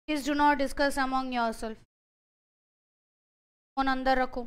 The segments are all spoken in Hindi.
Please do not discuss among yourself. Phone अंदर रखो।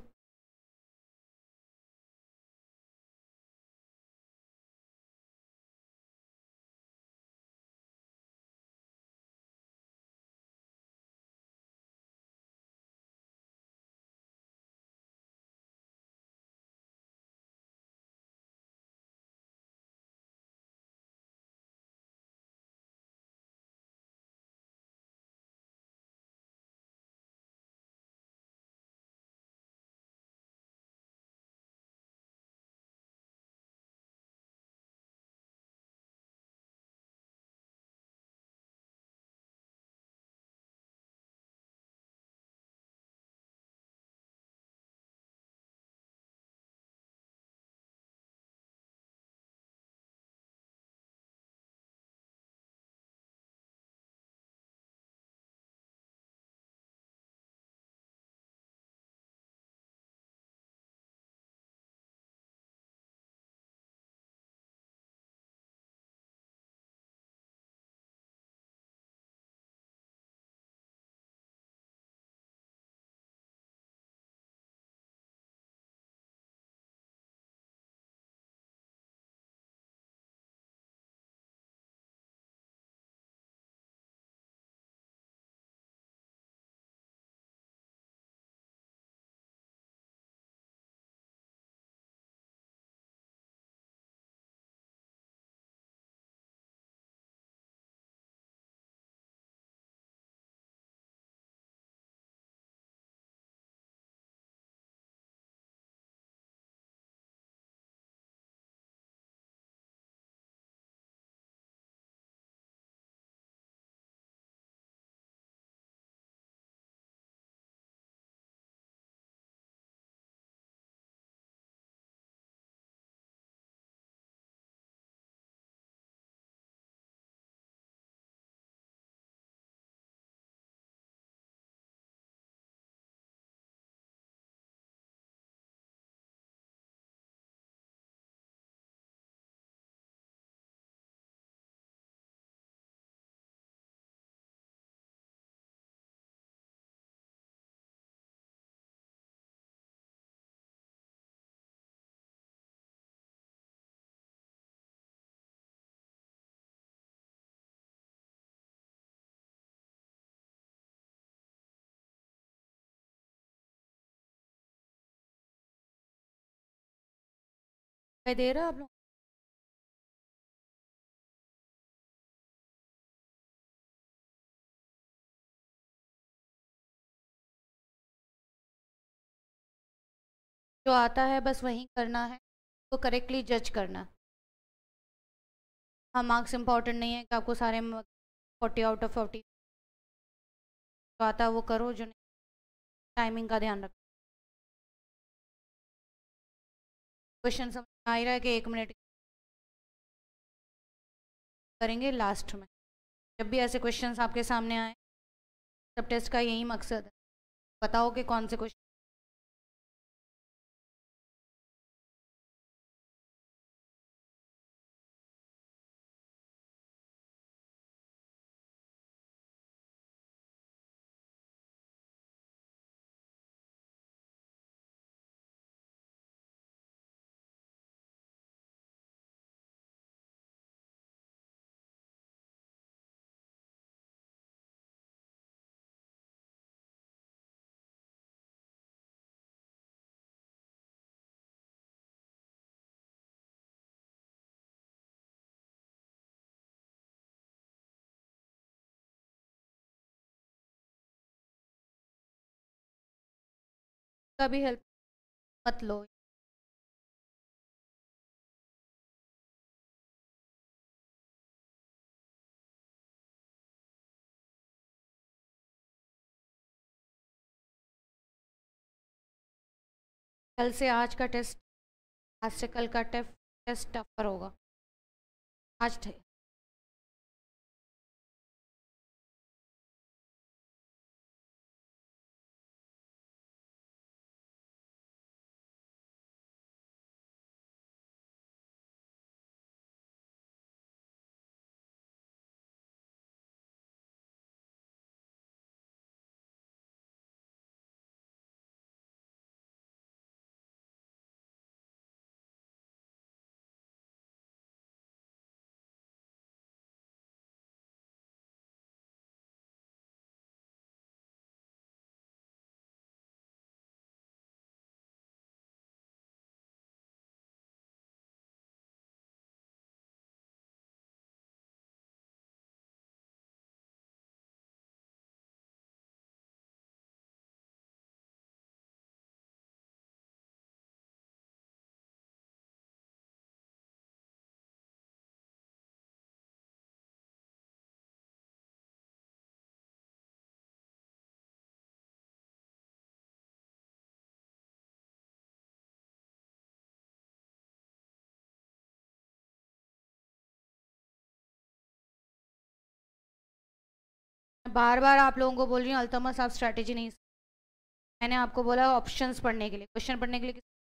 दे रहा आप लोग। जो आता है बस वही करना है, तो करेक्टली जज करना। हाँ, मार्क्स इंपॉर्टेंट नहीं है कि आपको सारे 40 आउट ऑफ 40। जो आता है वो करो, जो नहीं टाइमिंग का ध्यान रखो। क्वेश्चन समझ में आ ही रहा है कि 1 मिनट करेंगे लास्ट में। जब भी ऐसे क्वेश्चंस आपके सामने आए, सब टेस्ट का यही मकसद है, बताओ कि कौन से क्वेश्चन। का भी हेल्प मत लो। कल से आज का टेस्ट, आज से कल का टेस्ट टफर होगा। आज थे बार बार आप लोगों को बोल रही हूँ अल्तमस आप स्ट्रैटेजी नहीं, मैंने आपको बोला ऑप्शंस पढ़ने के लिए, क्वेश्चन पढ़ने के लिए।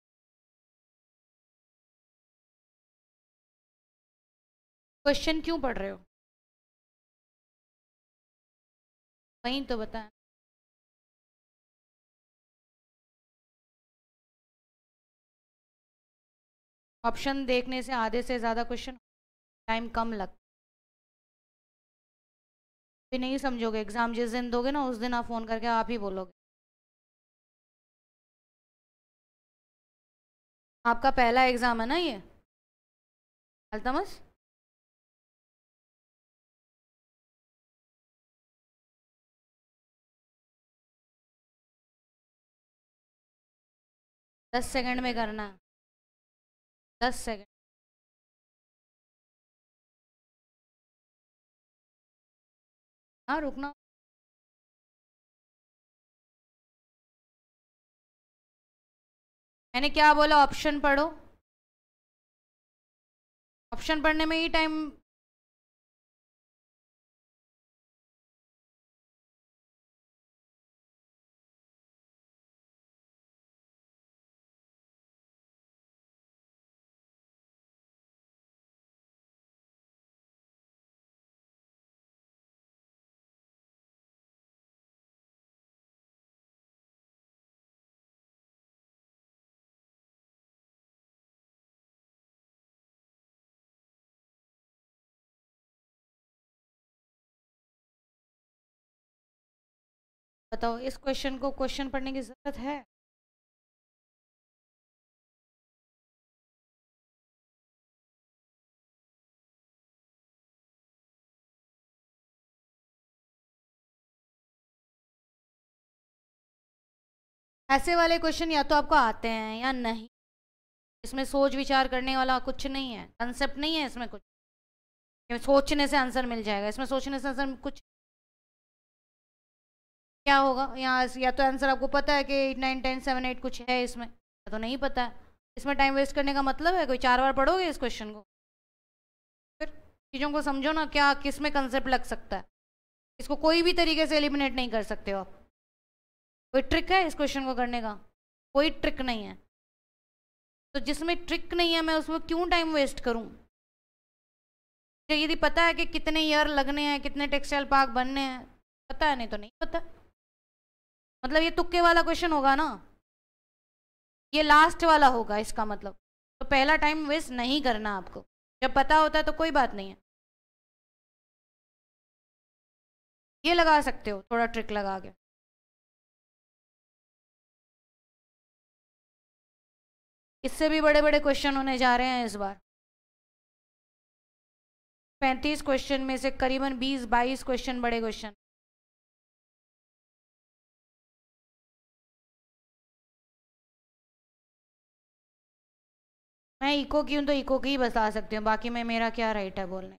क्वेश्चन क्यों पढ़ रहे हो? वहीं तो बताएं। ऑप्शन देखने से आधे से ज़्यादा क्वेश्चन टाइम कम लगता। भी नहीं समझोगे, एग्जाम जिस दिन दोगे ना उस दिन आप फ़ोन करके आप ही बोलोगे। आपका पहला एग्ज़ाम है ना ये अल्तमस? दस सेकंड में करना है, 10 सेकंड। हाँ रुकना। मैंने क्या बोला, ऑप्शन पढ़ो। ऑप्शन पढ़ने में ही टाइम। बताओ इस क्वेश्चन को क्वेश्चन पढ़ने की ज़रूरत है? ऐसे वाले क्वेश्चन या तो आपको आते हैं या नहीं। इसमें सोच विचार करने वाला कुछ नहीं है, कंसेप्ट नहीं है इसमें कुछ। सोचने से आंसर मिल जाएगा, इसमें सोचने से आंसर कुछ क्या होगा यहाँ? या तो आंसर आपको पता है कि 8 9 10 7 8 कुछ है इसमें, या तो नहीं पता है। इसमें टाइम वेस्ट करने का मतलब है? कोई 4 बार पढ़ोगे इस क्वेश्चन को? फिर चीज़ों को समझो ना, क्या किस में कंसेप्ट लग सकता है। इसको कोई भी तरीके से एलिमिनेट नहीं कर सकते हो आप। कोई ट्रिक है इस क्वेश्चन को करने का? कोई ट्रिक नहीं है। तो जिसमें ट्रिक नहीं है मैं उसमें क्यों टाइम वेस्ट करूं? मुझे यदि पता है कि कितने ईयर लगने हैं, कितने टेक्सटाइल पार्क बनने हैं, पता है, नहीं तो नहीं पता। मतलब ये तुक्के वाला क्वेश्चन होगा ना, ये लास्ट वाला होगा इसका मतलब। तो पहला टाइम वेस्ट नहीं करना आपको। जब पता होता है तो कोई बात नहीं है, ये लगा सकते हो थोड़ा ट्रिक लगा के। इससे भी बड़े बड़े क्वेश्चन होने जा रहे हैं इस बार। 35 क्वेश्चन में से करीबन 20 22 क्वेश्चन बड़े क्वेश्चन। मैं इको की हूँ तो इको की ही बता सकती हूँ, बाकी मैं, मेरा क्या राइट है बोलने।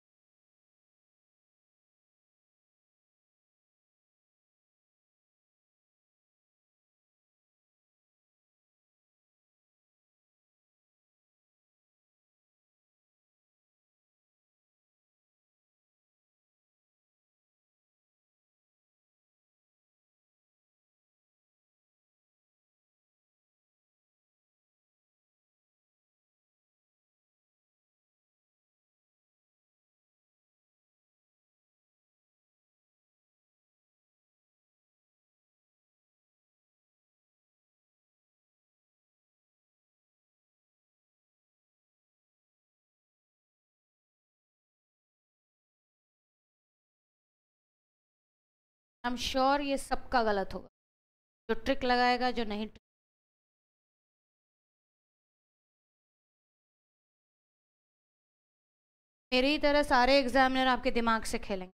आई एम श्योर ये सबका गलत होगा, जो ट्रिक लगाएगा, जो नहीं। मेरी ही तरह सारे एग्जामिनर आपके दिमाग से खेलेंगे।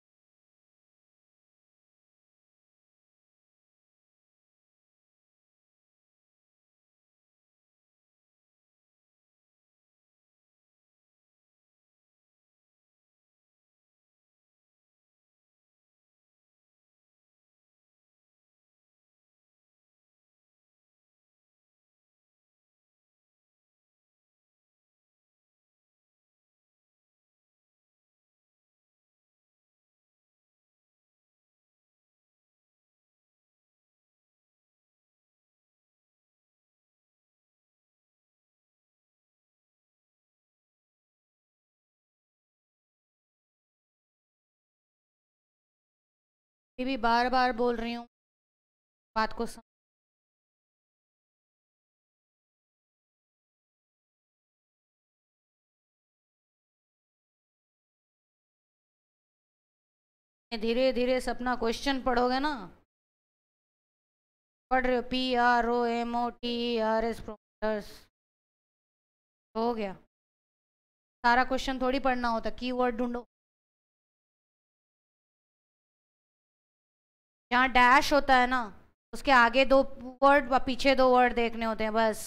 ये भी बार बार बोल रही हूँ, बात को समझ। धीरे धीरे सपना क्वेश्चन पढ़ोगे ना, पढ़ रहे हो PROMOTERS प्रोमोटर्स, हो गया। सारा क्वेश्चन थोड़ी पढ़ना होता, कीवर्ड ढूंढो। जहाँ डैश होता है ना, उसके आगे 2 वर्ड व पीछे 2 वर्ड देखने होते हैं बस।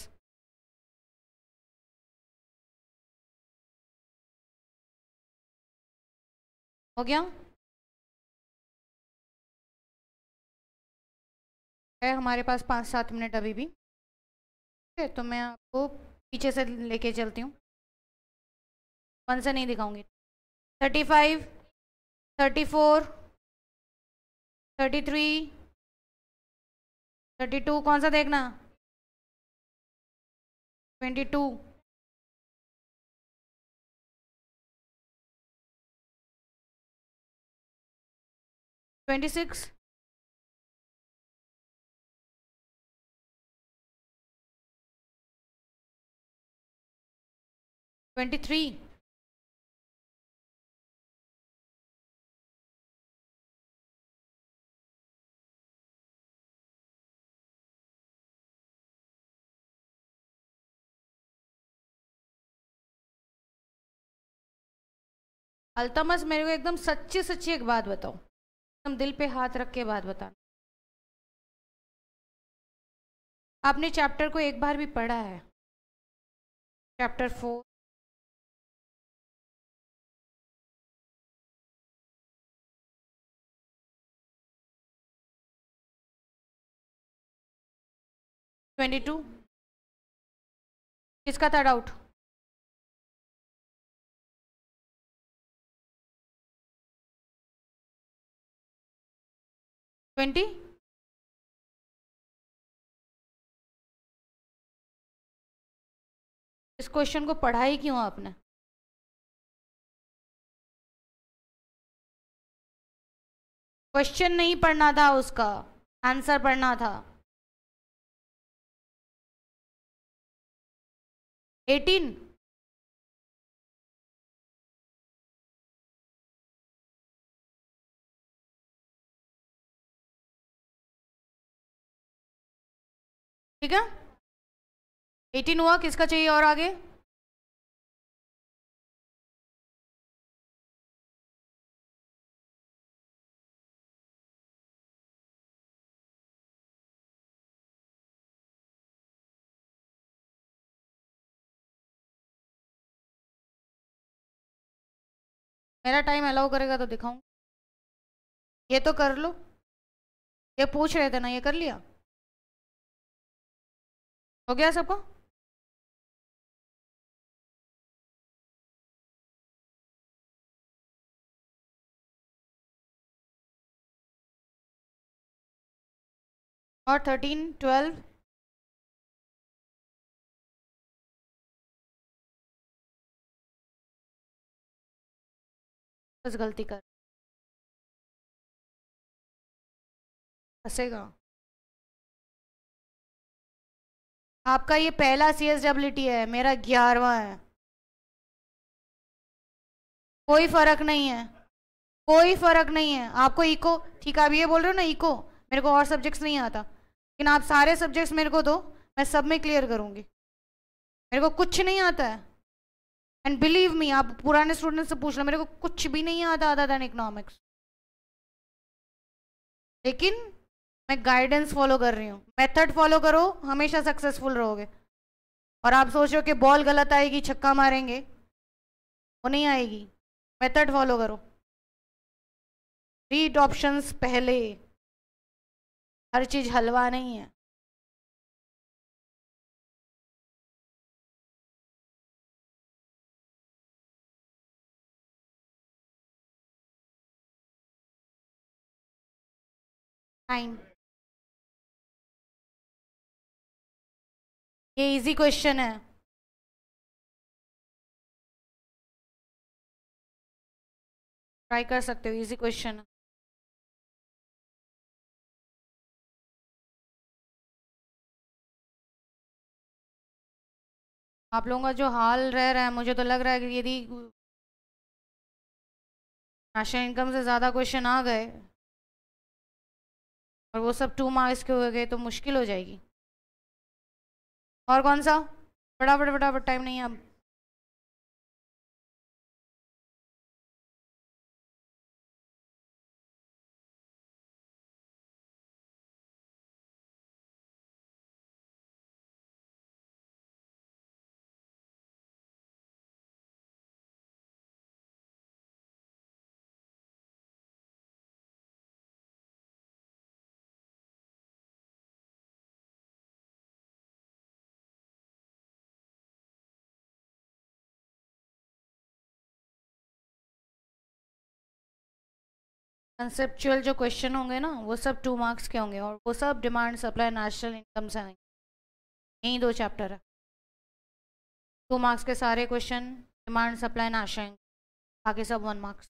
हो गया है हमारे पास 5-7 मिनट अभी भी। ठीक है, तो मैं आपको पीछे से लेके चलती हूँ, 1 से नहीं दिखाऊंगी। 35, 34, 33, 32, कौन सा देखना? 22, 26, 23, अल्तमस, मेरे को एकदम सच्ची सच्ची एक बात बताओ, एकदम दिल पे हाथ रख के बात बताना। आपने चैप्टर को एक बार भी पढ़ा है? चैप्टर 4? ट्वेंटी टू, किसका था डाउट? ट्वेंटी, इस क्वेश्चन को पढ़ा ही क्यों आपने? क्वेश्चन नहीं पढ़ना था उसका, आंसर पढ़ना था। 18, ठीक है, 18 हुआ, किसका चाहिए और आगे? मेरा टाइम अलाउ करेगा तो दिखाऊं। ये तो कर लो, ये पूछ रहे थे ना, ये कर लिया। हो गया सबको? और 13, 12, बस गलती कर फंसेगा। आपका ये पहला CSWT है, मेरा 11वां है। कोई फर्क नहीं है, कोई फर्क नहीं है। आपको इको, ठीक है, आप ये बोल रहे हो ना इको, मेरे को और सब्जेक्ट्स नहीं आता, लेकिन आप सारे सब्जेक्ट्स मेरे को दो, मैं सब में क्लियर करूंगी। मेरे को कुछ नहीं आता है, एंड बिलीव मी, आप पुराने स्टूडेंट से पूछ लो, मेरे को कुछ भी नहीं आता अदर देन इकोनॉमिक्स, लेकिन मैं गाइडेंस फॉलो कर रही हूँ। मेथड फॉलो करो, हमेशा सक्सेसफुल रहोगे। और आप सोच रहे हो कि बॉल गलत आएगी, छक्का मारेंगे, वो नहीं आएगी। मेथड फॉलो करो, रीड ऑप्शंस पहले, हर चीज हलवा नहीं है। टाइम, ये इजी क्वेश्चन है, ट्राई कर सकते हो, इजी क्वेश्चन है। आप लोगों का जो हाल रह रहा है, मुझे तो लग रहा है कि यदि नेशनल इनकम से ज़्यादा क्वेश्चन आ गए और वो सब 2 मार्क्स के हो गए तो मुश्किल हो जाएगी। और कौन सा? फटाफट फटाफट, टाइम नहीं है अब। कंसेप्चुअल जो क्वेश्चन होंगे ना, वो सब 2 मार्क्स के होंगे और वो सब डिमांड सप्लाई नेशनल इनकम से आएंगे। यही 2 चैप्टर है। 2 मार्क्स के सारे क्वेश्चन डिमांड सप्लाई नेशनल, बाकी सब 1 मार्क्स।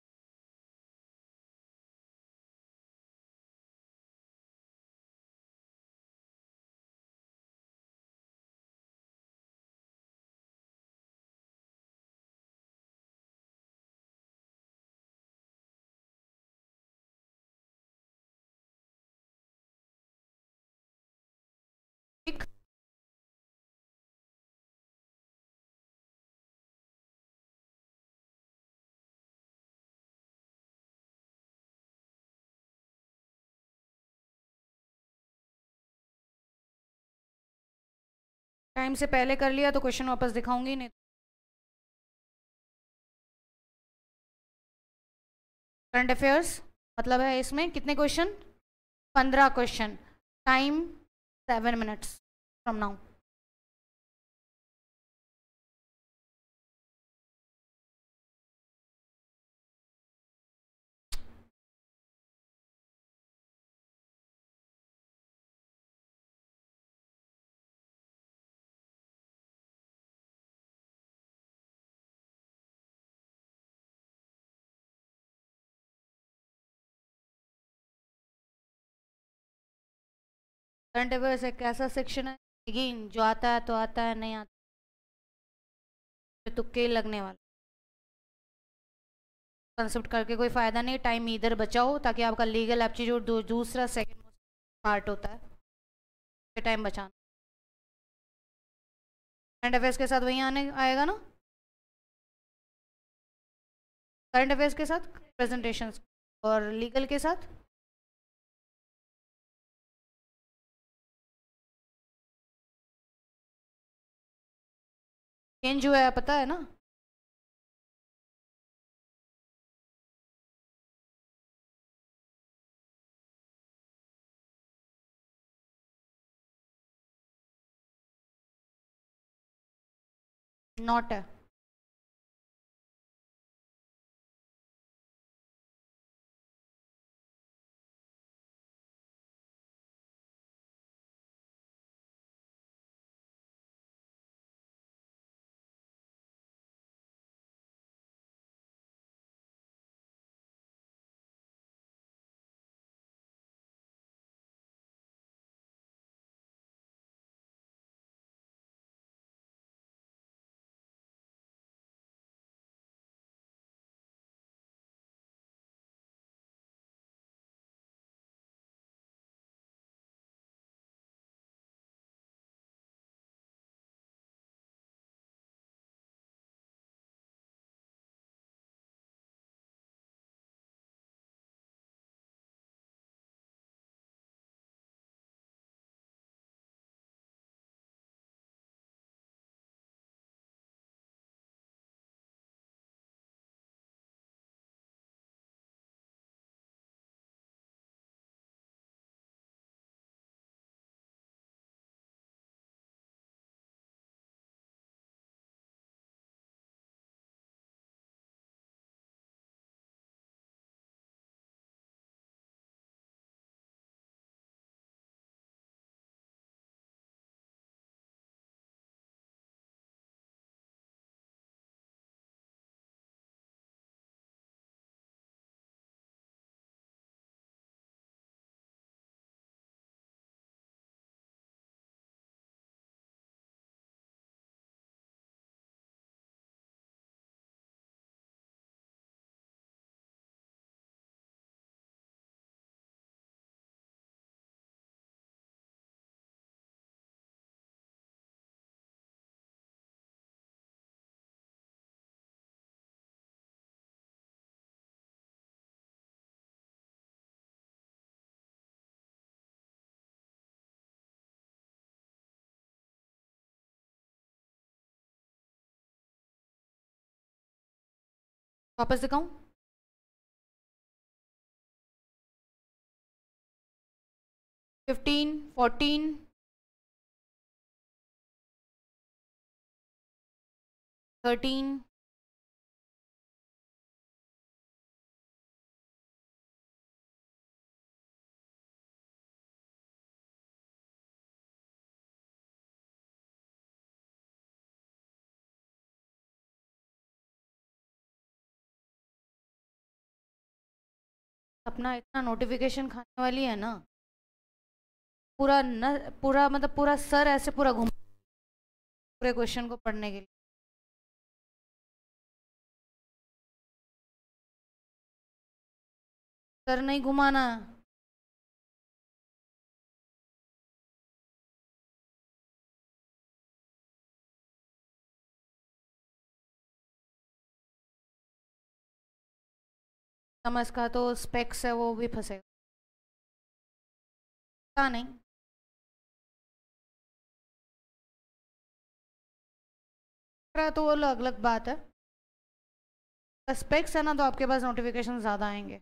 ठीक। टाइम से पहले कर लिया तो क्वेश्चन वापस दिखाऊंगी नहीं। करंट अफेयर्स मतलब है इसमें कितने question? 15 question. Time 7 minutes from now. Current affairs एक ऐसा सेक्शन है, अगेन, जो आता है तो आता है, नहीं आता तो तुक्के ही लगने वाले। कंसेप्ट करके कोई फ़ायदा नहीं। टाइम इधर बचाओ ताकि आपका लीगल एप्टीट्यूड दूसरा सेकंड पार्ट होता है, टाइम बचाना। करंट अफेयर्स के साथ वही आने आएगा ना, करंट अफेयर्स के साथ प्रेजेंटेशंस, और लीगल के साथ चेंज हुआ है, पता है ना? नॉट है। वापस दिखाऊं? फिफ्टीन, 14, 13, अपना इतना नोटिफिकेशन खाने वाली है ना, पूरा न पूरा मतलब पूरा सर ऐसे पूरा घूम पूरे क्वेश्चन को पढ़ने के लिए। सर नहीं घुमाना। समझ का तो स्पेक्स है वो भी फंसेगा। पता नहीं। तो वो अलग अलग बात है। स्पेक्स है ना तो आपके पास नोटिफिकेशन ज़्यादा आएंगे।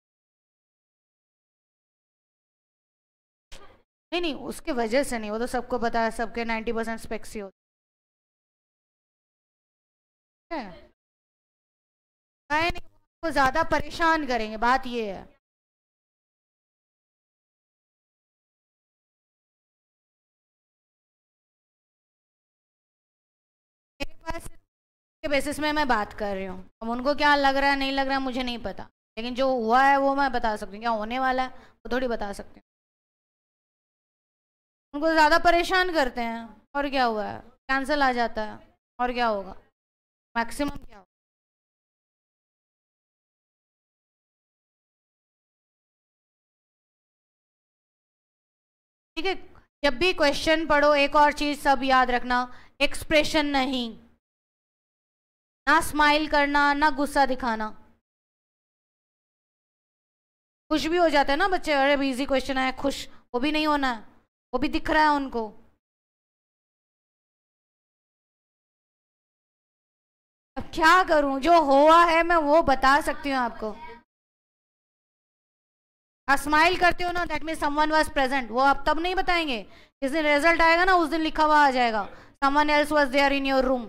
नहीं नहीं, उसके वजह से नहीं, वो तो सबको पता है, सबके 90% स्पेक्स ही होते हैं। नहीं नहीं, वो ज़्यादा परेशान करेंगे, बात ये है। मेरे पास के बेसिस में मैं बात कर रही हूँ, अब उनको क्या लग रहा है नहीं लग रहा है मुझे नहीं पता, लेकिन जो हुआ है वो मैं बता सकती हूँ, क्या होने वाला है वो थोड़ी बता सकती हूँ। उनको ज़्यादा परेशान करते हैं, और क्या हुआ है, कैंसिल आ जाता है, और क्या होगा, मैक्सिमम क्या होगा। ठीक है, जब भी क्वेश्चन पढ़ो एक और चीज सब याद रखना, एक्सप्रेशन नहीं, ना स्माइल करना ना गुस्सा दिखाना। खुश भी हो जाते हैं ना बच्चे, अरे इजी क्वेश्चन है, खुश वो भी नहीं होना है, वो भी दिख रहा है उनको। अब क्या करूं, जो हुआ है मैं वो बता सकती हूँ आपको। आप स्माइल करते हो ना, that mean someone was present, वो आप तब नहीं बताएंगे, जिस दिन रिजल्ट आएगा ना उस दिन लिखा हुआ आ जाएगा, someone else was there in your room.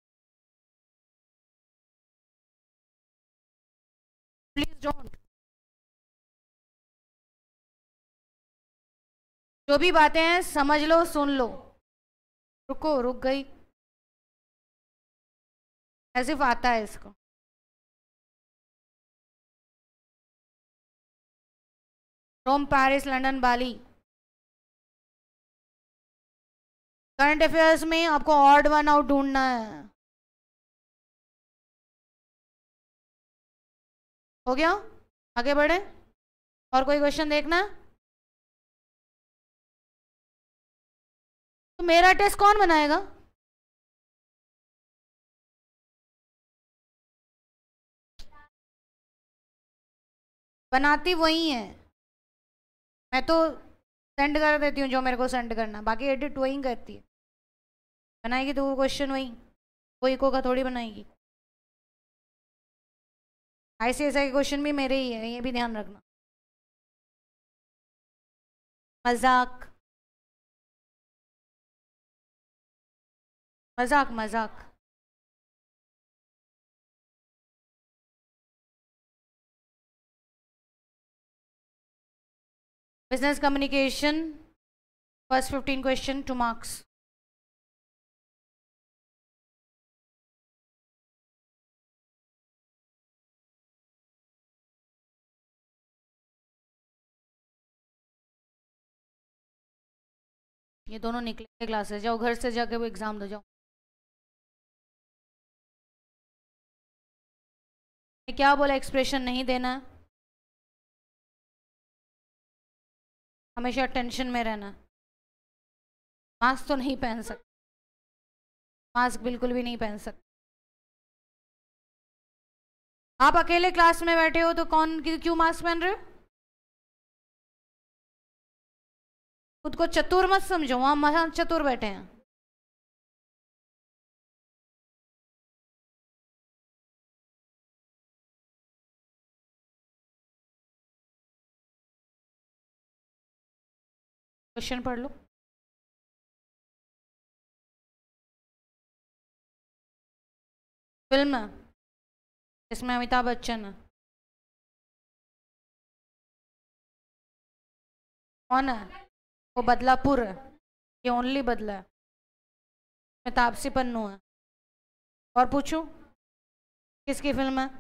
Please don't. जो भी बातें हैं समझ लो, सुन लो। रुको, रुक गई, ऐसे आता है इसको। Rome, Paris, London, Bali. Current affairs में आपको ऑड वन आउट ढूंढना है। हो गया, आगे बढ़े, और कोई क्वेश्चन देखना है? तो मेरा टेस्ट कौन बनाएगा? बनाती वही है, मैं तो सेंड कर देती हूँ जो मेरे को सेंड करना, बाकी एडिट वही करती है। बनाएगी तो वो क्वेश्चन वही, कोई को का थोड़ी बनाएगी। ICSI के क्वेश्चन भी मेरे ही है, ये भी ध्यान रखना। मजाक मजाक मजाक। Business communication, first 15 question 2 marks. ये दोनों निकले क्लासेस, जाओ घर से जाके वो एग्जाम दो जाओ। क्या बोला, एक्सप्रेशन नहीं देना है, हमेशा टेंशन में रहना है। मास्क तो नहीं पहन सकते, मास्क बिल्कुल भी नहीं पहन सकते। आप अकेले क्लास में बैठे हो तो कौन क्यों मास्क पहन रहे हो? खुद को चतुर मत समझो, वहां महा चतुर बैठे हैं। क्वेश्चन पढ़ लो। फिल्म है, इसमें अमिताभ बच्चन है। कौन है? वो बदलापुर है, ये ओनली बदला है। मैं तापसी पन्नू है। और पूछूं, किसकी फिल्म है?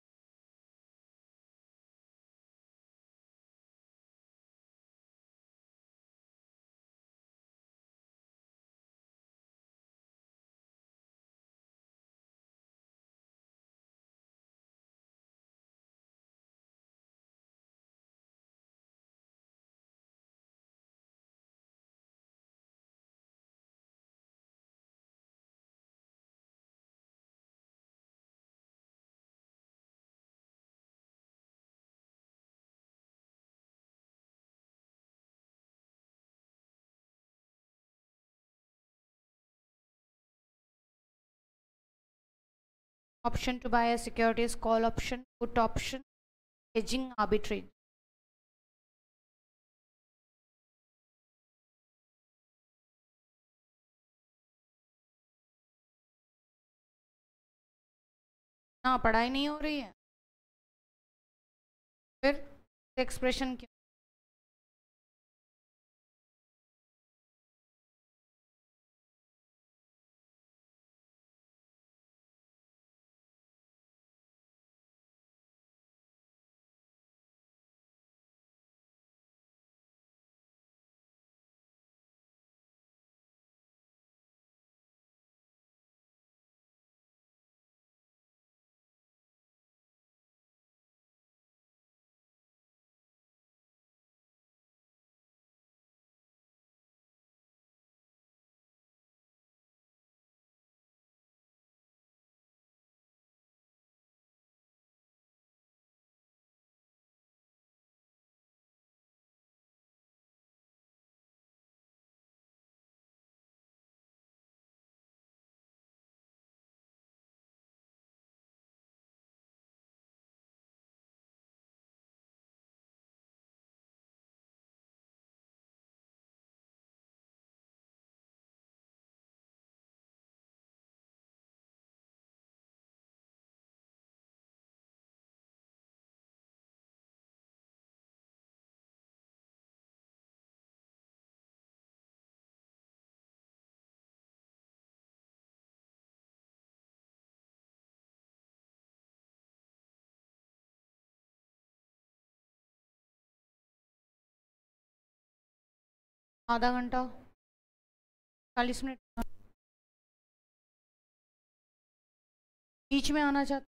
Option to buy securities, call option, put option, hedging, arbitrage. ना पढ़ाई नहीं हो रही है, फिर एक्सप्रेशन क्यों? आधा घंटा, 40 मिनट। बीच में आना चाहता।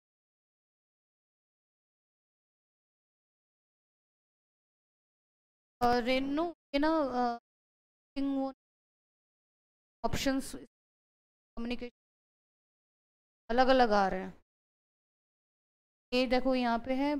और रेनू, ये ना वो ऑप्शंस कम्युनिकेशन अलग अलग आ रहे हैं। ये देखो यहाँ पे है,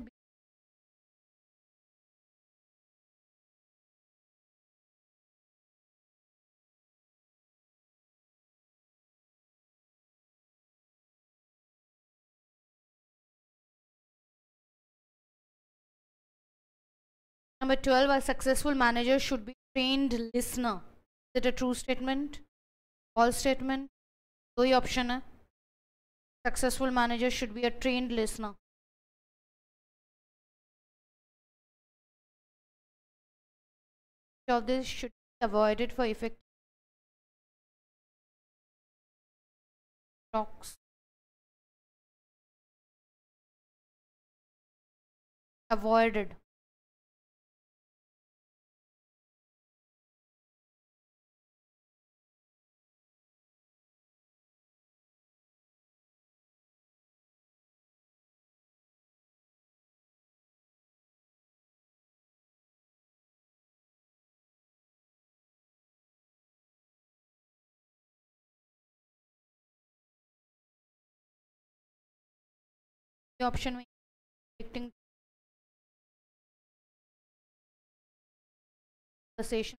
number 12, a successful manager should be trained listener. Is it a true statement? False statement? दो ही ऑप्शन है। Successful manager should be a trained listener. Which of this should be avoided for effective talks? Avoided. The option में predicting conversation,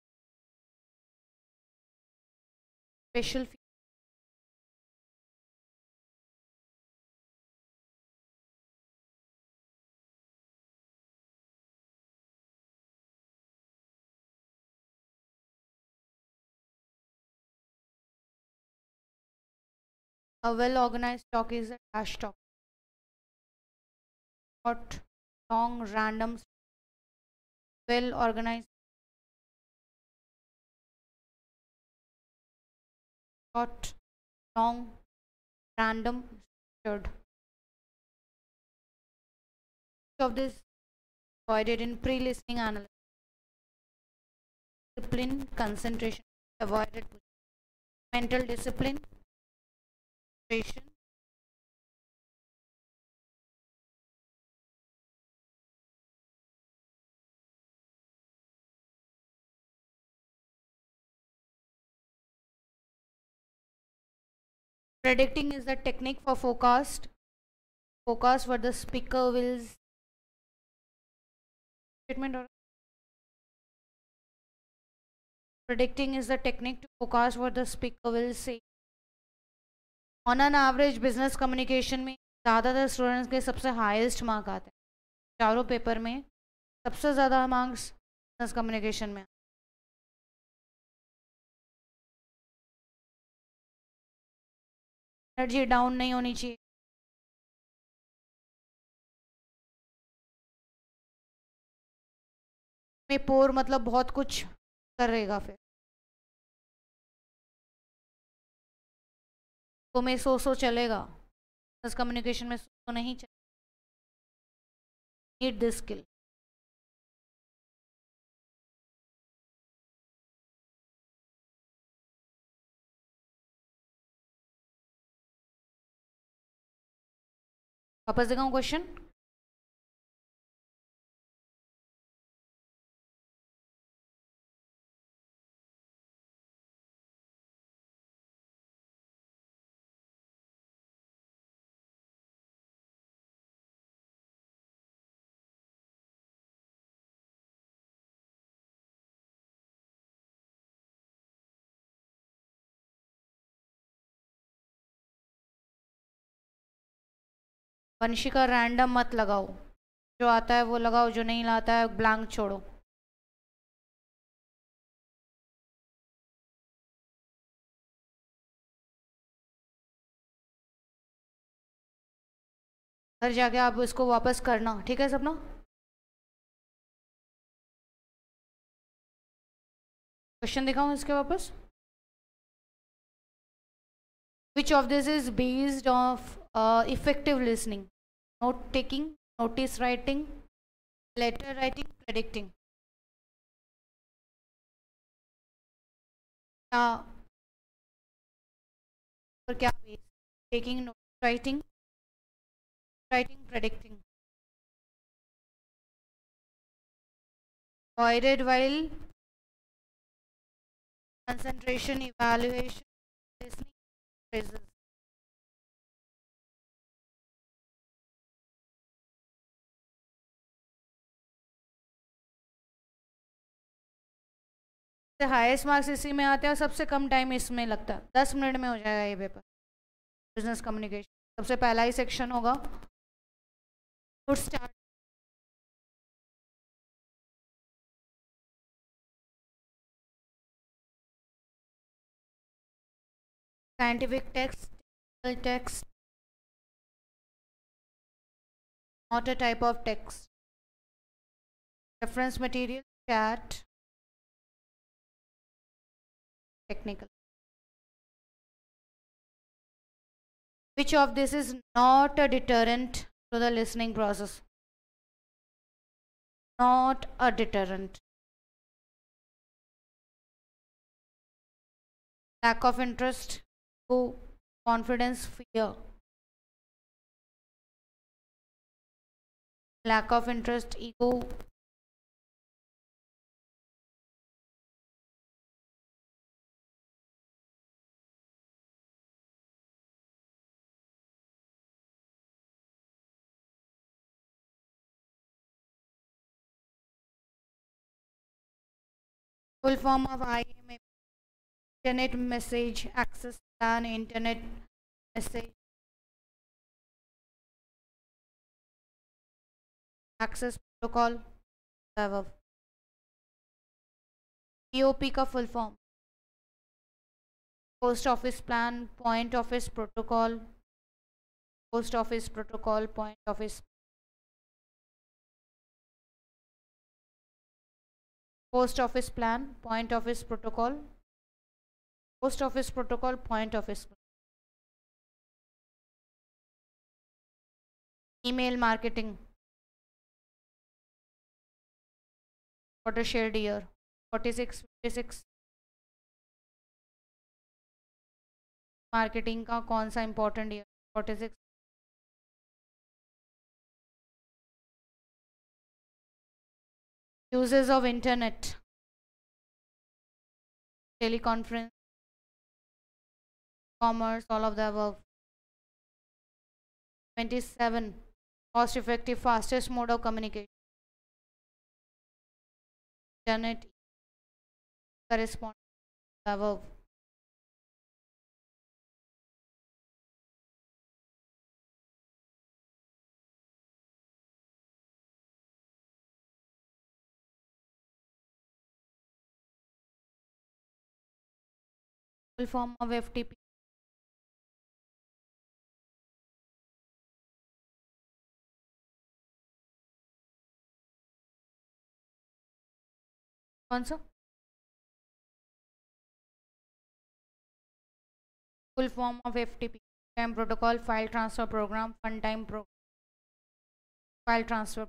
special A well organized talk is a dash talk. Short, long, random, well organized, short, long, random, structured. Each of this avoided in pre-listening analysis. Discipline, concentration, avoided mental discipline, concentration, predicting is the technique for forecast what the speaker will statement or predicting is the technique to forecast what the speaker will say. On an average business communication में ज़्यादातर स्टूडेंट्स के सबसे हाईएस्ट मार्क आते हैं चारों पेपर में सबसे ज़्यादा मार्क्स बिजनेस कम्युनिकेशन में एनर्जी डाउन नहीं होनी चाहिए में पोर मतलब बहुत कुछ करेगा फिर तो मैं सो चलेगा बिजनेस कम्युनिकेशन में सो नहीं चलेगा नीड दिस स्किल वापस दिखाऊं क्वेश्चन वंशिका रैंडम मत लगाओ जो आता है वो लगाओ जो नहीं लाता है ब्लैंक छोड़ो घर जाके आप इसको वापस करना ठीक है सपना क्वेश्चन दिखाऊं इसके वापस Which of this is based of effective listening? Note taking, notice writing, letter writing, predicting. क्या और क्या based? Taking, notice writing, predicting. Avoided while concentration, evaluation, listening, phrases. Highest marks इसी में आते हैं और सबसे कम टाइम इसमें लगता है 10 मिनट में हो जाएगा ये पेपर बिजनेस कम्युनिकेशन सबसे पहला ही सेक्शन होगा good start scientific text not a type of text reference material chat technical which of this is not a deterrent to the listening process not a deterrent lack of interest confidence fear lack of interest ego full form of IMA internet message access plan internet message access protocol above EOP का full form post office plan, point office protocol, post office protocol, point office, post office plan, point office protocol, post office protocol, point office, email marketing, what a shared year, 46, 56, marketing का कौन सा important year, 46, uses of internet, teleconference, commerce, all of the above. 27, cost effective, fastest mode of communication, internet, correspond, above. Full form of FTP, कौन सा? Full form of FTP, time protocol, file transfer program, fun time pro, file transfer.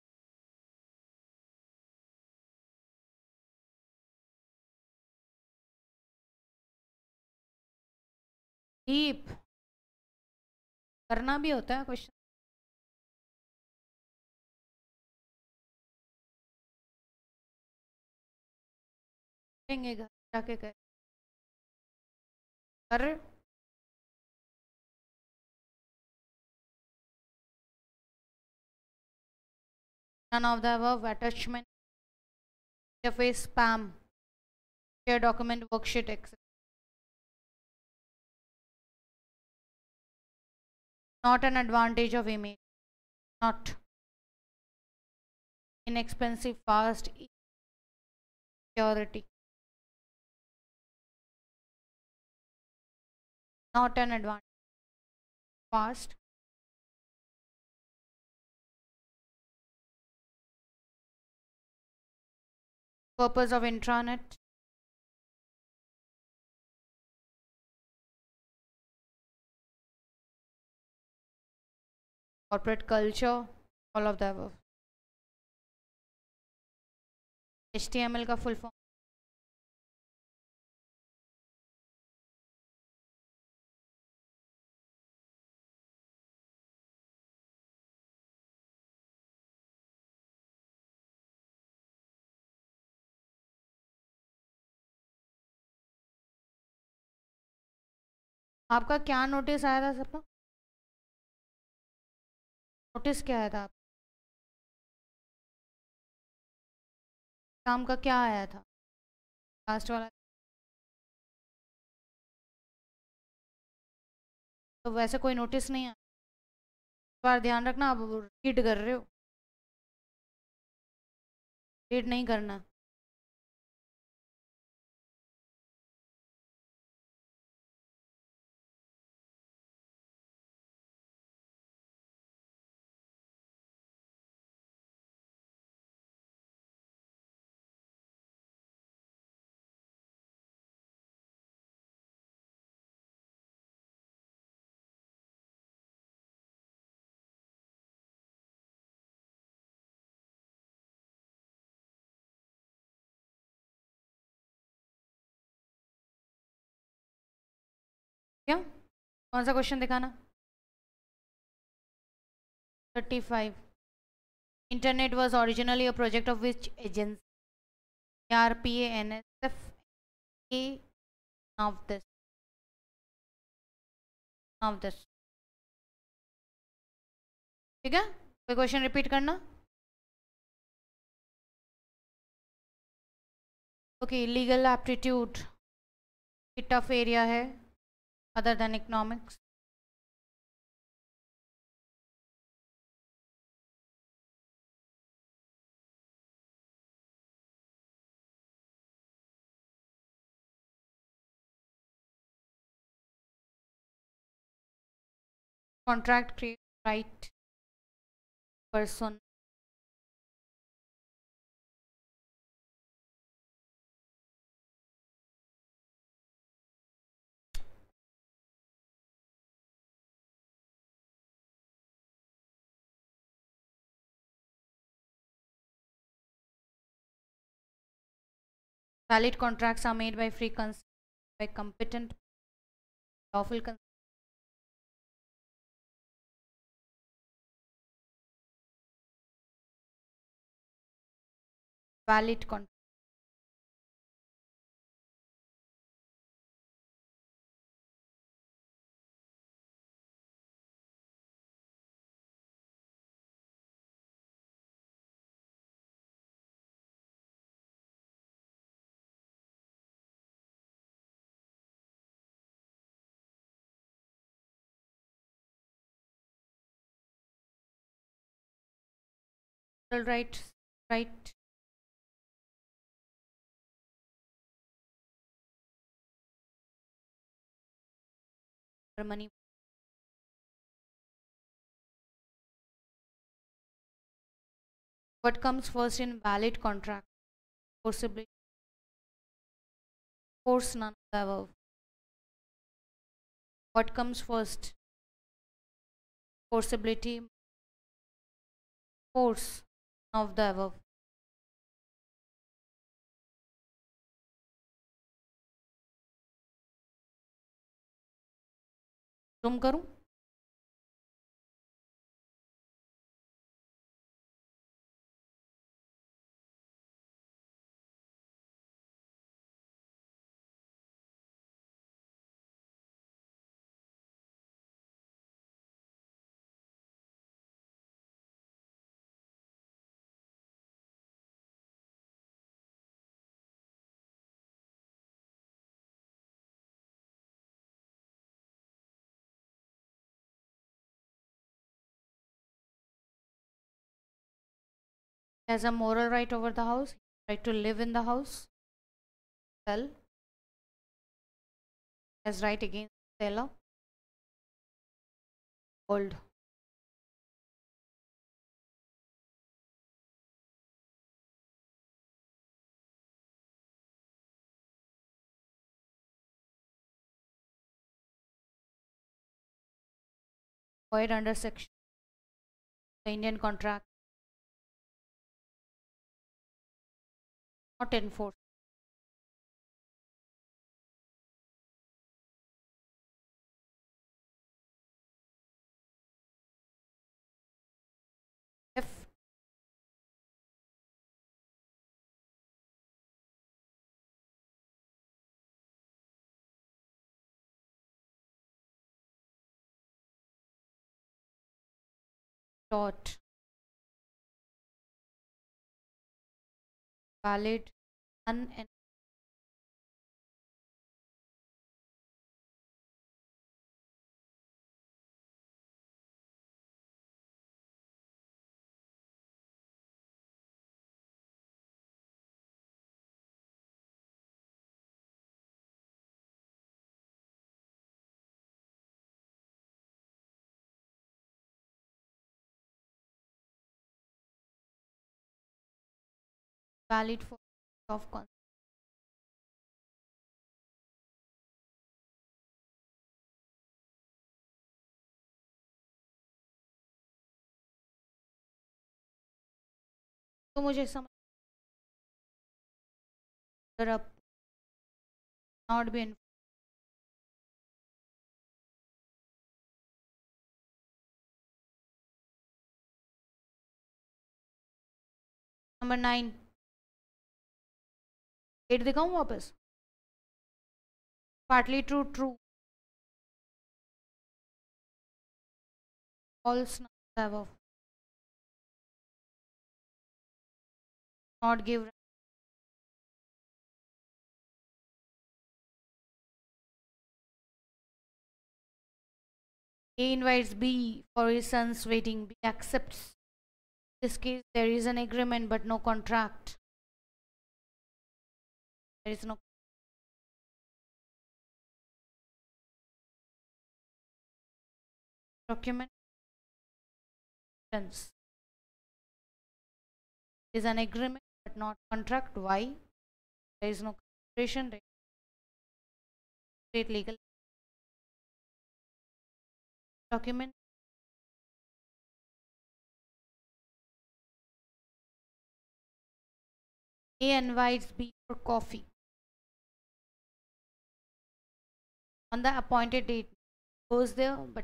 Deep करना भी होता है क्वेश्चन, करेंगे घर जाके कर none of the above, attachment, interface, spam, share document, worksheet, etc. Not an advantage of image, not inexpensive, fast, security, not an advantage, fast, purpose of intranet, corporate culture, all of the above. HTML का full form, आपका क्या नोटिस आया था सबका? नोटिस क्या आया था आप, काम का क्या आया था लास्ट वाला? तो वैसे कोई नोटिस नहीं आया, इस बार ध्यान रखना, आप रीड कर रहे हो, रीड नहीं करना। क्या, कौन सा क्वेश्चन दिखाना? 35, internet was originally a project of which agency? RPA, NSF, A, of this, of this, ठीक है? कोई क्वेश्चन रिपीट करना? Okay, legal aptitude tough area है other than economics. Contract creates right person. Valid contracts are made by free consent by competent lawful consent. Valid contract. Right, right. Money. What comes first in valid contract? Forcibly. Force none of the above. What comes first? Forcibility. Force none of the above. Zoom करूं? Has a moral right over the house. Right to live in the house. Sell. Has right against seller. Hold. Void under section. The Indian contract. Not enforced. F. Dot. Valid. Valid for of consent. तो मुझे समझ not be enforced. Number 9. 8 दिखाऊं वापस? Partly true, true. False, above. Not give. A invites B for his son's wedding. B accepts. In this case, there is an agreement but no contract. There is no. document is an agreement but not contract. Why? There is no consideration, state legal document. A invites B for coffee on the appointed date. Goes there, but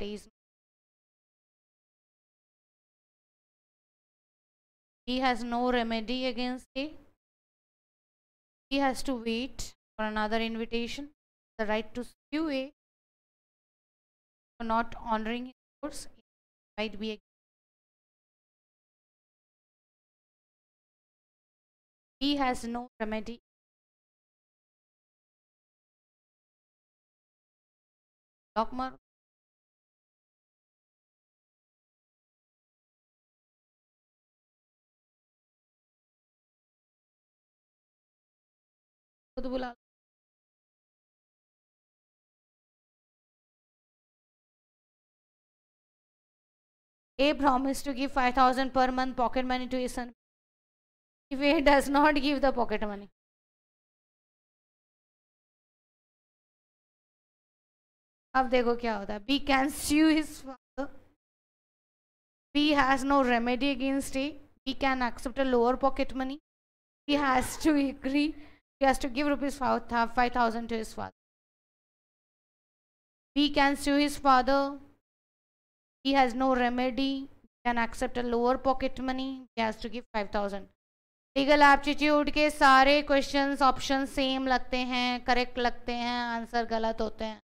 he has no remedy against A. He has to wait for another invitation. The right to sue A for not honoring his course might be. He has no remedy. Dogma. खुद बुला A promised to give 5,000 per month pocket money to his son. If A does not give the pocket money, अब देखो क्या होता है. B can sue his father. B has no remedy against A. B can accept a lower pocket money. He has to agree. He has to give rupees 5,000 to his father. B can sue his father. He has no remedy. He can accept a lower pocket money. He has to give 5,000. Legal aptitude के सारे क्वेश्चंस ऑप्शन सेम लगते हैं, करेक्ट लगते हैं, आंसर गलत होते हैं.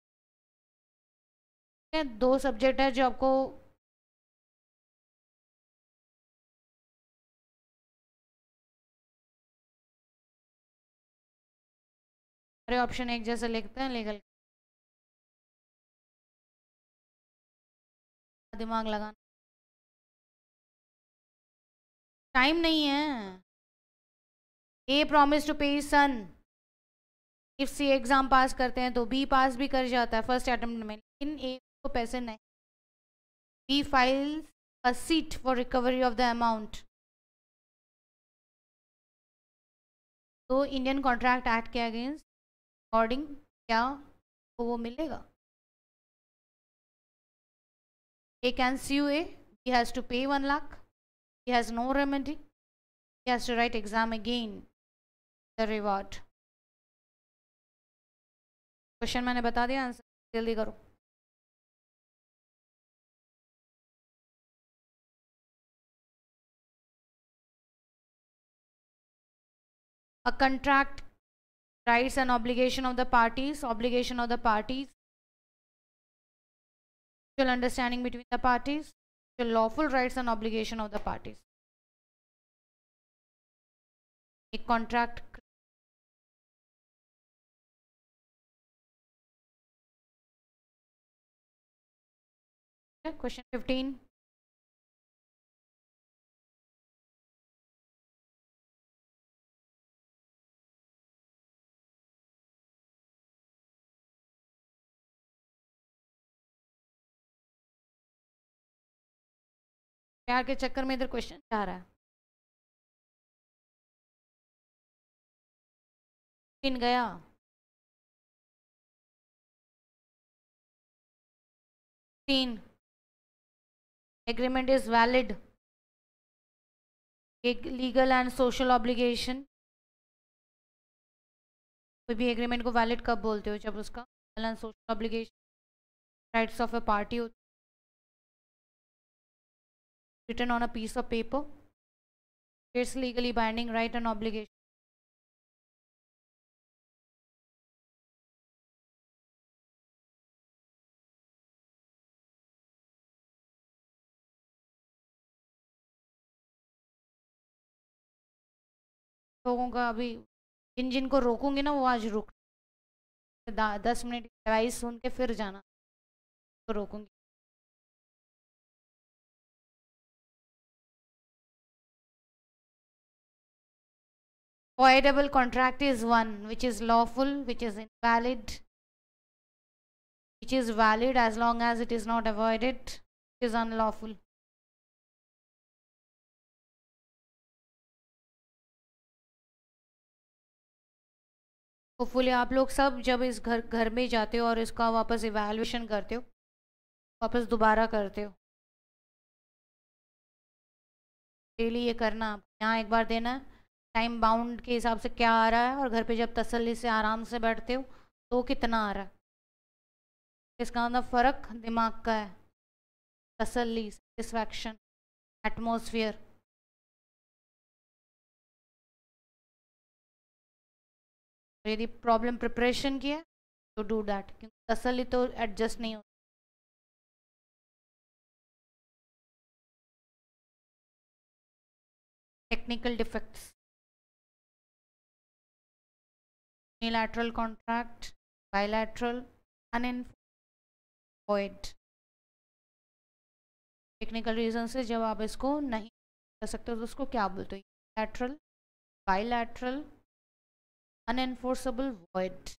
दो सब्जेक्ट है जो आपको सारे ऑप्शन एक जैसे लिखते हैं. लीगल दिमाग लगाना टाइम नहीं है. ए प्रॉमिस टू पे सन. इफ सी एग्जाम पास करते हैं तो बी पास भी कर जाता है फर्स्ट अटेम्प्ट में, लेकिन ए को पैसे नहीं. B files a suit for recovery of the amount. तो इंडियन कॉन्ट्रैक्ट एक्ट के अगेंस्ट अकॉर्डिंग क्या तो वो मिलेगा. A can sue A. He has to pay 1 lakh. He has no remedy. He has to write exam again. The reward. Question मैंने बता दिया, आंसर जल्दी करो. A contract rights and obligation of the parties. Obligation of the parties. Mutual understanding between the parties. Lawful rights and obligation of the parties. A contract. Question 15. प्यार के चक्कर में इधर क्वेश्चन जा रहा है. इन गया. तीन. Agreement is valid. एक लीगल एंड सोशल ऑब्लिगेशन. कोई भी एग्रीमेंट को वैलिड कब बोलते हो? जब उसका legal and social obligation rights of a party होती written on a piece of paper. It's legally binding right and obligation. लोगों का अभी जिन को रोकूंगी ना वो आज रुक 10 मिनट एडवाइस सुन के फिर जाना तो रोकूंगी. Voidable contract is one which is lawful, which is invalid, which is valid as long as it is not avoided is unlawful. Hopefully आप लोग सब जब इस घर में जाते हो और इसका वापस इवैल्यूएशन करते हो, वापस दोबारा करते हो, डेली ये करना। यहाँ एक बार देना है, टाइम बाउंड के हिसाब से क्या आ रहा है, और घर पे जब तसल्ली से आराम से बैठते हो तो कितना आ रहा है। इसका मतलब फ़र्क दिमाग का है, तसल्ली, सेटिस्फैक्शन, एटमॉस्फेयर। यदि प्रॉब्लम प्रिपरेशन की है तो डू दैट, क्योंकि तसल्ली तो एडजस्ट नहीं होती। Technical defects, unilateral contract, bilateral, unenforced. Technical reason से जब आप इसको नहीं कर सकते तो उसको क्या बोलते हो? Unilateral, bilateral, unenforceable void.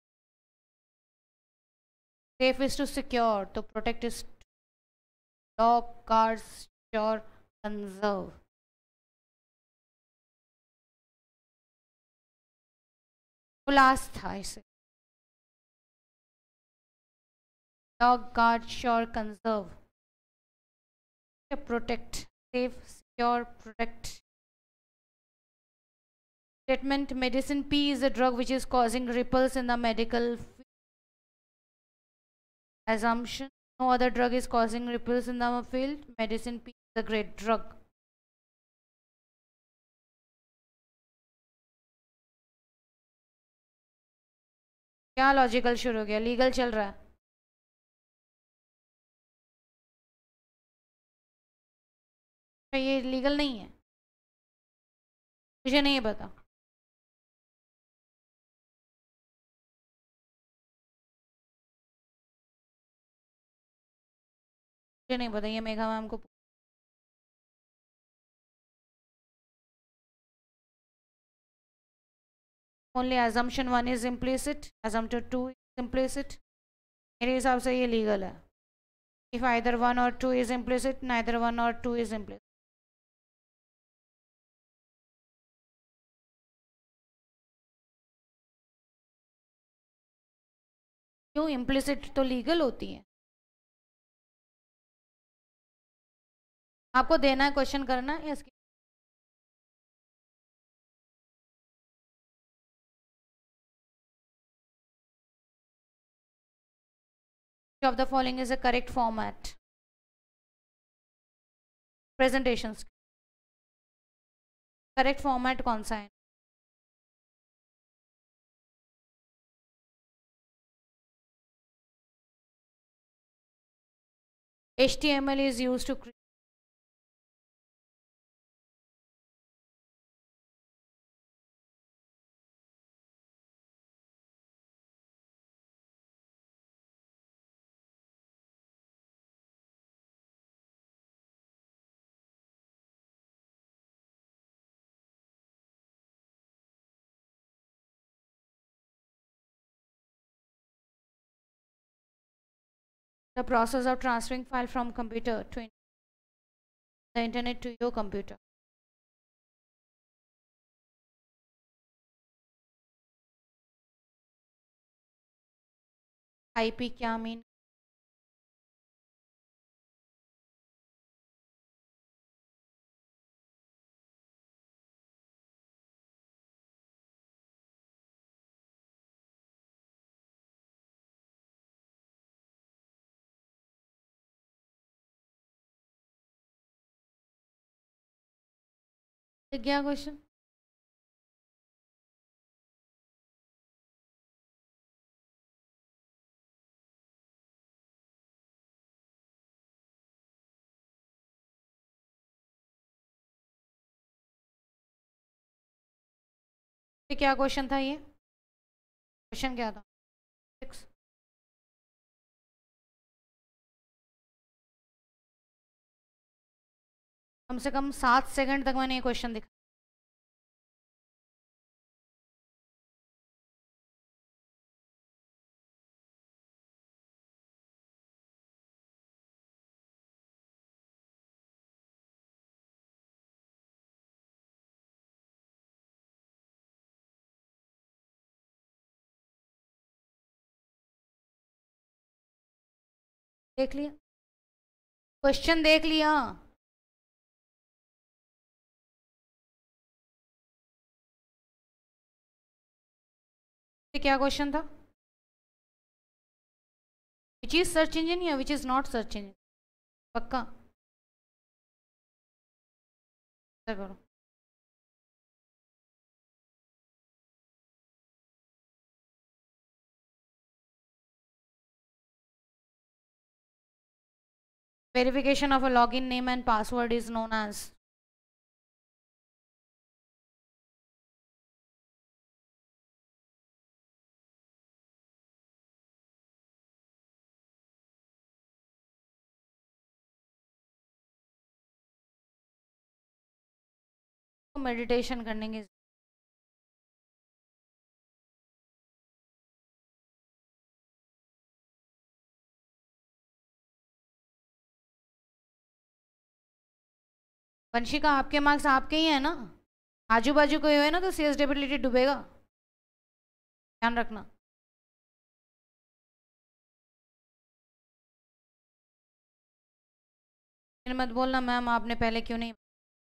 Safe is to secure, to protect is to lock, guard, secure, conserve. तो लास्ट था इसे, lock, guard, sure, conserve. Protect, safe, secure, protect. Statement: medicine P is a drug which is causing ripples in the medical field. Assumption: no other drug is causing ripples in the field. Medicine P is a great drug. क्या लॉजिकल शुरू हो गया? लीगल चल रहा है। ये लीगल नहीं है, मुझे नहीं पता। मुझे नहीं पता, ये मेघा मैम को। Only assumption 1 is implicit, assumption 2 is implicit. मेरे हिसाब से ये लीगल है। If either 1 or 2 is implicit, neither 1 or 2 is implicit. क्यों? implicit तो लीगल होती है। आपको देना है, क्वेश्चन करना है इसकी। of the following is a correct format? Presentations correct format कौन सा है? HTML is used to create the process of transferring file from computer to the internet to your computer. IP क्या मीन? क्या क्वेश्चन? क्या क्वेश्चन था ये? क्वेश्चन क्या था? 6 कम से कम 7 सेकंड तक मैंने ये क्वेश्चन दिखा। देख लिया, क्वेश्चन देख लिया। क्या क्वेश्चन था? विच इज सर्च इंजन या which is not search engine? पक्का करो। Verification of a login name and password is known as? Meditation करने की वंशिका, आपके मार्क्स आपके ही है ना, आजू बाजू कोई हुए ना तो सीएस डेबिलिटी डूबेगा, ध्यान रखना। फिर मत बोलना मैम आपने पहले क्यों नहीं।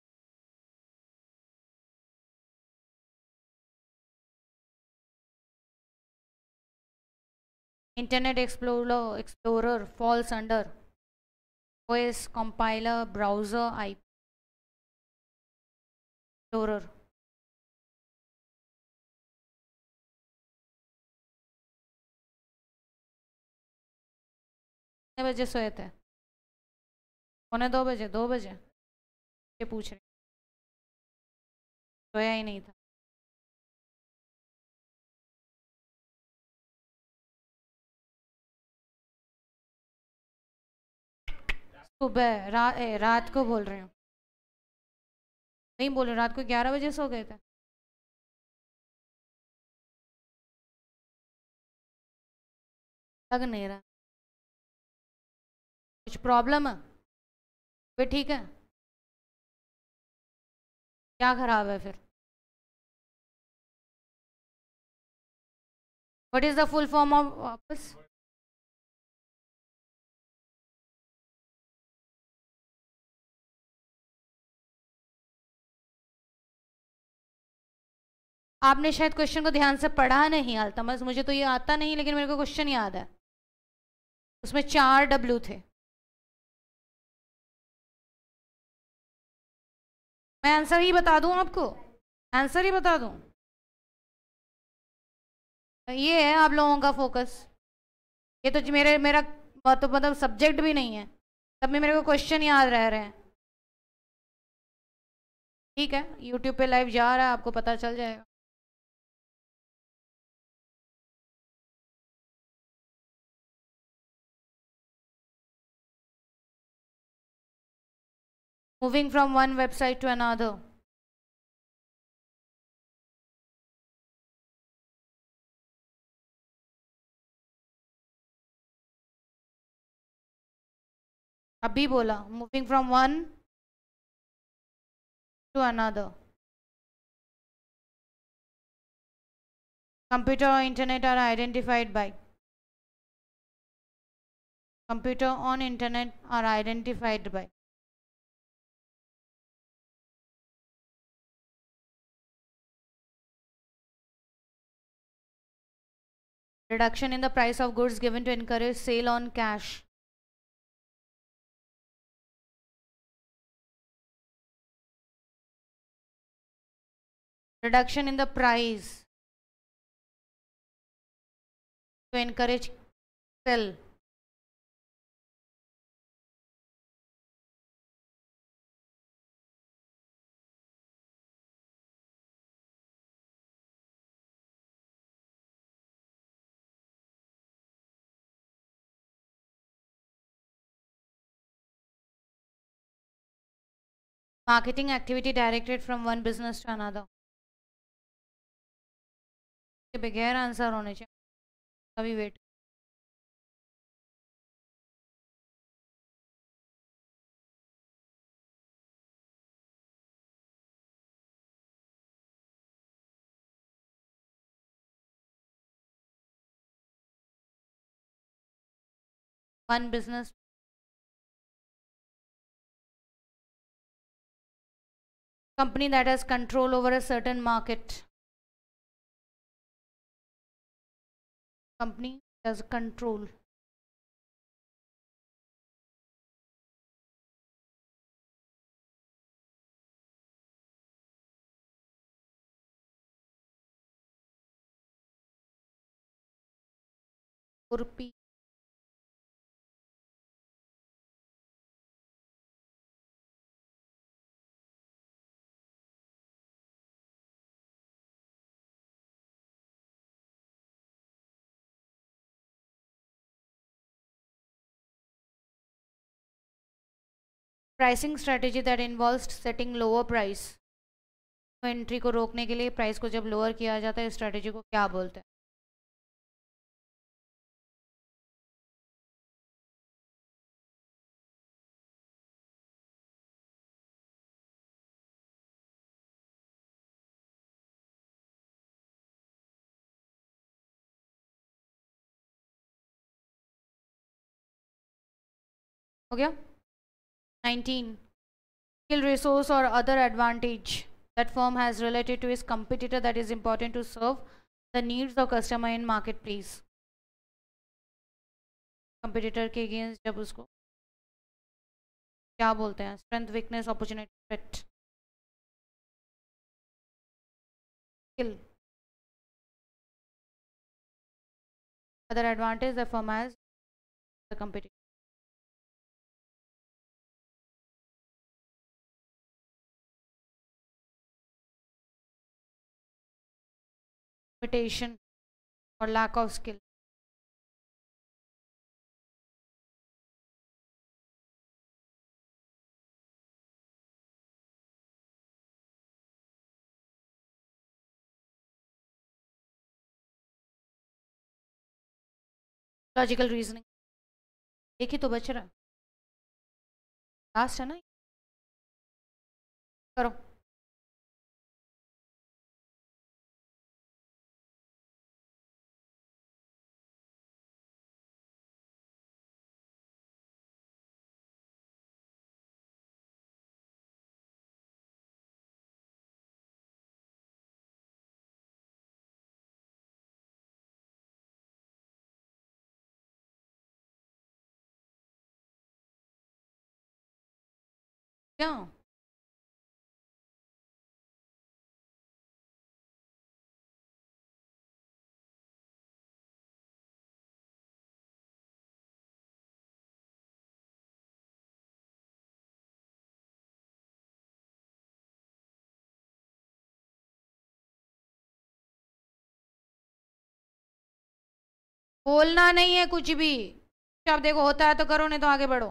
Internet explorer falls under OS compiler browser I explorer. कितने बजे सोए थे? 1:45 2 बजे? ये पूछ रहे, सोया ही नहीं था। सुबह रात को बोल रही हूँ, नहीं बोल रही, रात को 11 बजे सो गए थे। लग नहीं रहा कुछ प्रॉब्लम है? वे ठीक है, क्या खराब है फिर? What is the full form of वापस? आपने शायद क्वेश्चन को ध्यान से पढ़ा नहीं अल्तमस, मुझे तो ये आता नहीं, लेकिन मेरे को क्वेश्चन याद है, उसमें 4 W थे। मैं आंसर ही बता दूं आपको, आंसर ही बता दूं? ये है आप लोगों का फोकस, ये तो मेरा तो मतलब सब्जेक्ट भी नहीं है, तब भी मेरे को क्वेश्चन याद रह रहे हैं। ठीक है, यूट्यूब पे लाइव जा रहा है, आपको पता चल जाएगा। Moving from one website to another. अभी बोला, moving from one to another. Computer or internet are identified by. Computer on internet are identified by. Reduction in the price of goods given to encourage sale on cash. Reduction in the price to encourage sell. Marketing activity directed from one business to another. के बगैर आंसर होने चाहिए, अभी wait. One business Company that has control over a certain market. Company has control. Urpi. Pricing strategy that involves setting lower price. Entry को रोकने के लिए प्राइस को जब लोअर किया जाता है, इस स्ट्रेटेजी को क्या बोलते हैं? हो गया? 19. Skill, resource or other advantage that firm has related to its competitor that is important to serve the needs of customer in marketplace. Competitor के अगेंस्ट जब उसको क्या बोलते हैं? Strength, weakness, opportunity, threat. Skill, other advantage the firm has the competitor. Limitation or lack of skill. Logical reasoning. एक ही तो बच रहा है, लास्ट है ना. करो. क्या? बोलना नहीं है कुछ भी. अब देखो, होता है तो करो, नहीं तो आगे बढ़ो.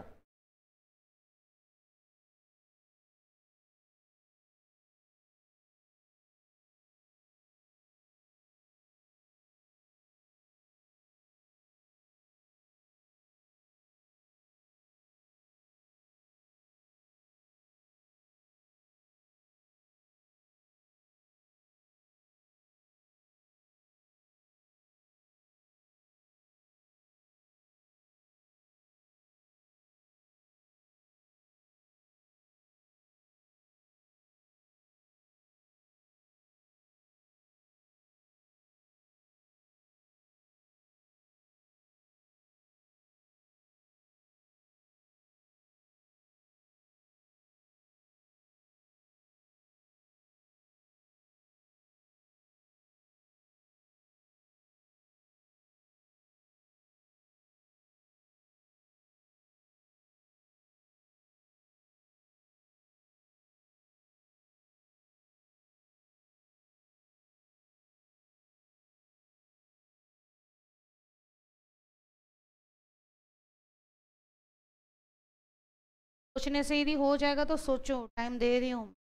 सोचने से यदि हो जाएगा तो सोचो, टाइम दे रही हूँ.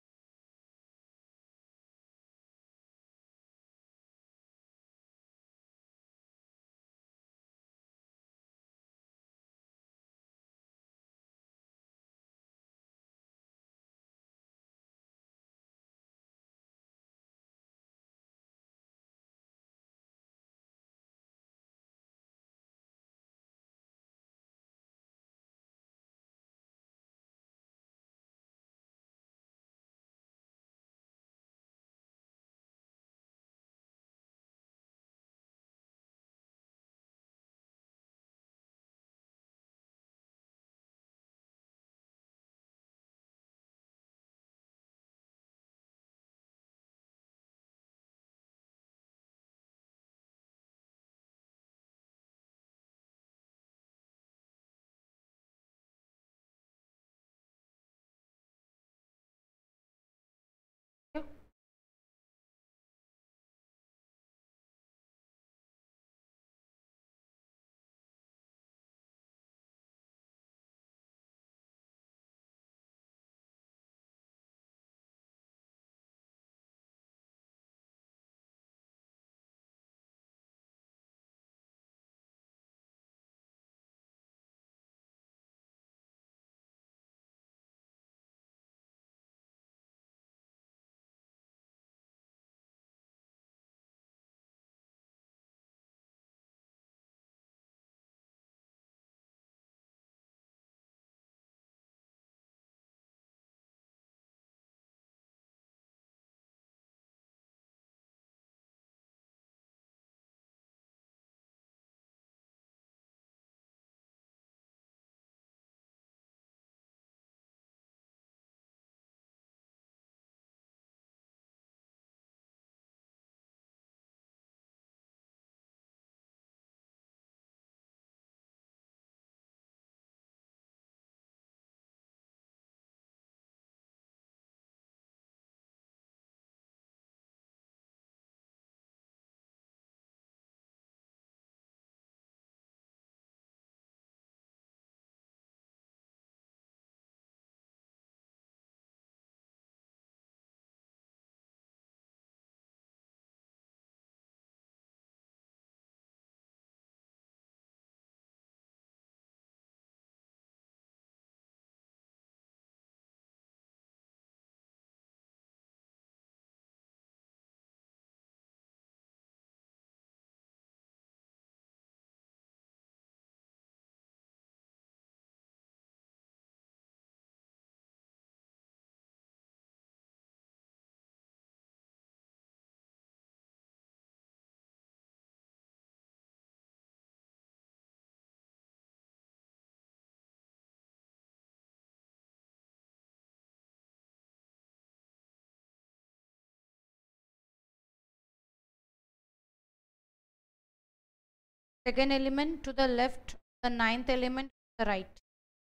second element to the left, the ninth element to the right.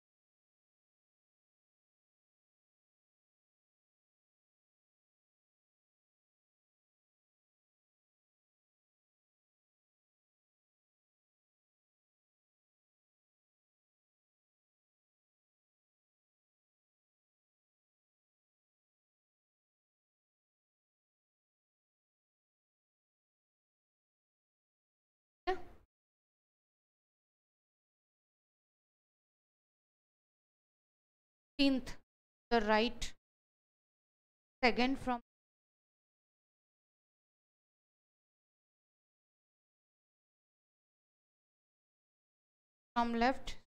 Tenth, the right, second from left,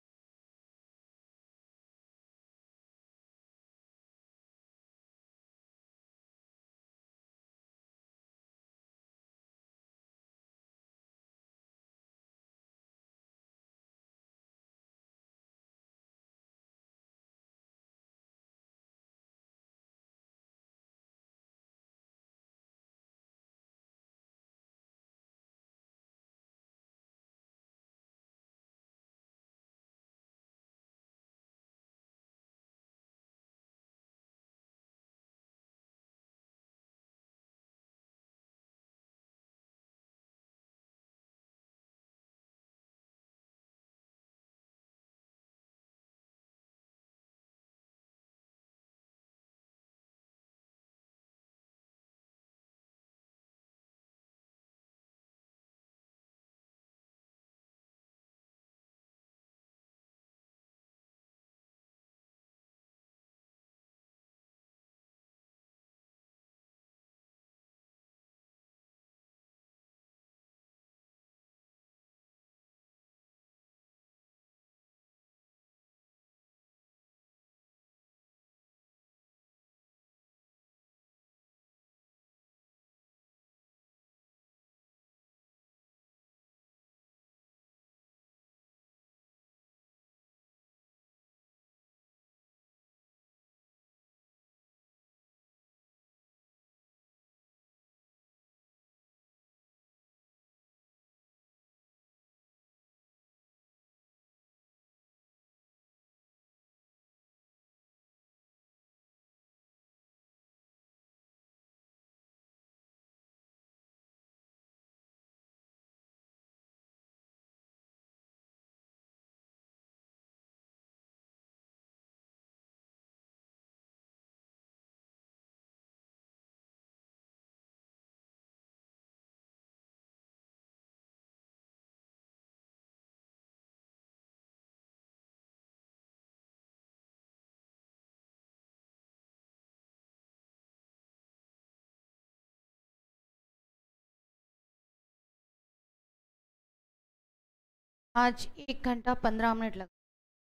आज 1 घंटा 15 मिनट लगा।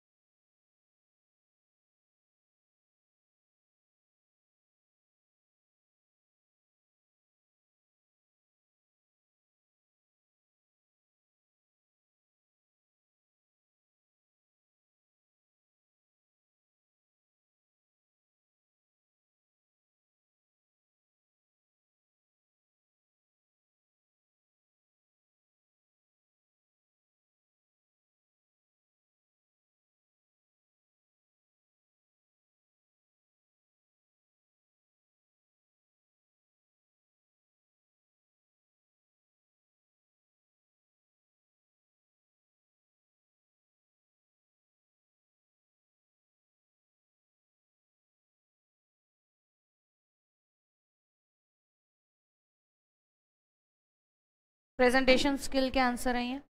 प्रेजेंटेशन स्किल के आंसर है ये।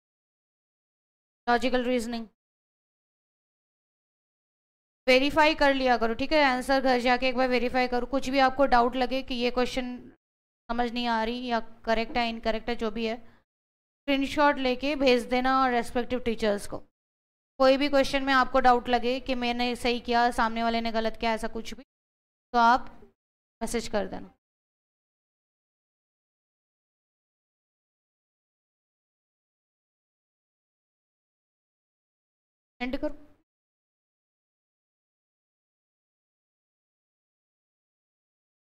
लॉजिकल रीजनिंग वेरीफाई कर लिया करो, ठीक है। आंसर घर जाके एक बार वेरीफाई करो। कुछ भी आपको डाउट लगे कि ये क्वेश्चन समझ नहीं आ रही या करेक्ट है इनकरेक्ट है जो भी है, स्क्रीनशॉट लेके भेज देना रेस्पेक्टिव टीचर्स को। कोई भी क्वेश्चन में आपको डाउट लगे कि मैंने सही किया सामने वाले ने गलत किया ऐसा कुछ भी, तो आप मैसेज कर देना। एंड करो।